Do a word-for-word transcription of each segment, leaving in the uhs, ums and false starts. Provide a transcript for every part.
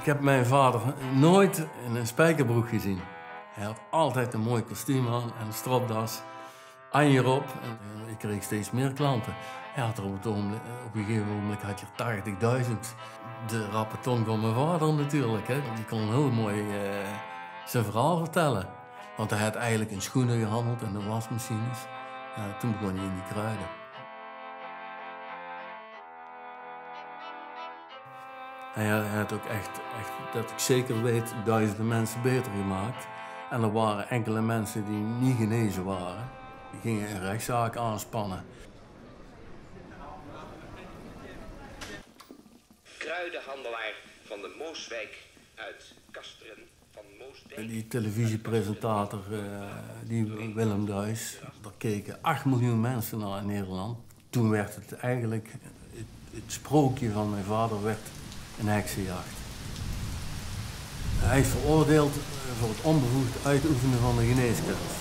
Ik heb mijn vader nooit in een spijkerbroek gezien. Hij had altijd een mooi kostuum aan en een stropdas, anjer op. En ik kreeg steeds meer klanten. Hij had er op, het ogenblik, op een gegeven moment had je tachtigduizend. De rappe tong van mijn vader natuurlijk. Hè. Die kon heel mooi uh, zijn verhaal vertellen. Want hij had eigenlijk in schoenen gehandeld en in wasmachines. Ja, toen begon hij in die kruiden. Hij had ook echt, echt, dat ik zeker weet, duizenden mensen beter gemaakt. En er waren enkele mensen die niet genezen waren. Die gingen een rechtszaak aanspannen. Kruidenhandelaar van de Mooswijk uit Kasteren van Moosdijk. Die televisiepresentator, uh, die Willem Duis, daar keken acht miljoen mensen naar in Nederland. Toen werd het eigenlijk, het, het sprookje van mijn vader werd een heksenjacht. Hij is veroordeeld voor het onbevoegd uitoefenen van de geneeskunst.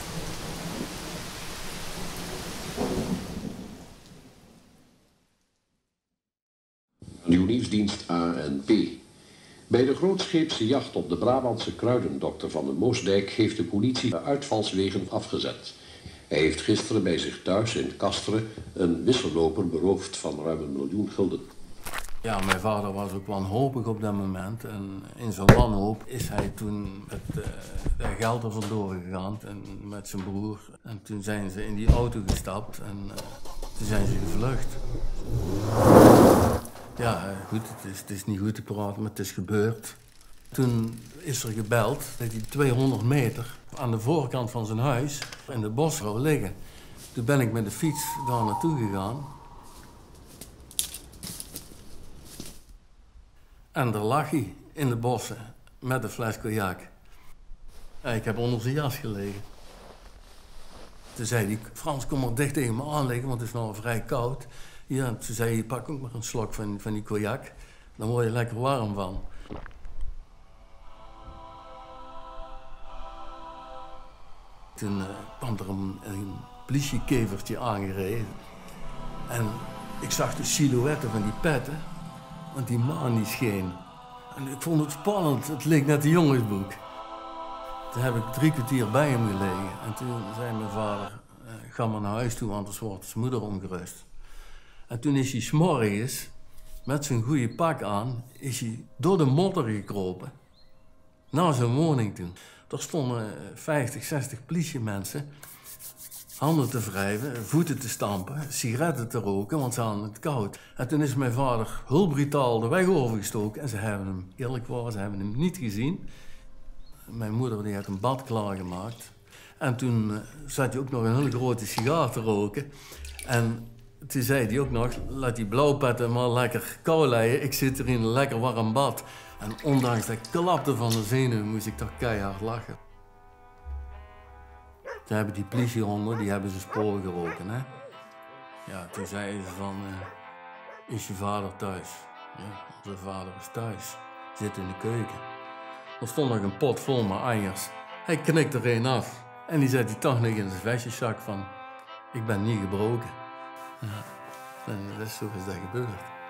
Nieuw nieuwsdienst A N P. Bij de grootscheepse jacht op de Brabantse kruidendokter van de Moosdijk heeft de politie de uitvalswegen afgezet. Hij heeft gisteren bij zich thuis in Kasteren een wisselloper beroofd van ruim een miljoen gulden. Ja, mijn vader was ook wanhopig op dat moment en in zijn wanhoop is hij toen met uh, dat geld er vandoor gegaan en met zijn broer. En toen zijn ze in die auto gestapt en uh, toen zijn ze gevlucht. Ja, goed, het is, het is niet goed te praten, maar het is gebeurd. Toen is er gebeld dat hij tweehonderd meter aan de voorkant van zijn huis in de bos zou liggen. Toen ben ik met de fiets daar naartoe gegaan. En daar lag hij in de bossen met een fles cognac. En ik heb onder zijn jas gelegen. Toen zei hij, Frans, kom maar dicht tegen me aan liggen, want het is nou vrij koud. Ja, en toen zei hij, pak ook maar een slok van, van die cognac. Dan word je lekker warm van. Toen uh, kwam er een, een politiekevertje aangereden. En ik zag de silhouetten van die petten. Want die maan die scheen. En ik vond het spannend, het leek net een jongensboek. Toen heb ik drie kwartier bij hem gelegen. En toen zei mijn vader, ga maar naar huis toe, anders wordt zijn moeder ongerust. En toen is hij 's morgens, met zijn goede pak aan, is hij door de modder gekropen. Naar zijn woning toe. Er stonden vijftig, zestig politiemensen. Handen te wrijven, voeten te stampen, sigaretten te roken, want ze hadden het koud. En toen is mijn vader heel brutaal de weg overgestoken en ze hebben hem, eerlijk waar, ze hebben hem niet gezien. Mijn moeder die had een bad klaargemaakt. En toen uh, zat hij ook nog een hele grote sigaar te roken. En toen zei hij ook nog, laat die blauwpetten maar lekker kou leien, ik zit er in een lekker warm bad. En ondanks dat ik klapte van de zenuwen, moest ik toch keihard lachen. Toen hebben die politiehonden, die hebben ze sporen geroken, hè. Ja, toen zeiden ze van, uh, is je vader thuis? Ja, onze vader is thuis. Zit in de keuken. Er stond nog een pot vol met anjers. Hij knikte er een af. En die zet hij toch nog in zijn vestjeszak van, ik ben niet gebroken. Ja, en dat is zo is dat gebeurd.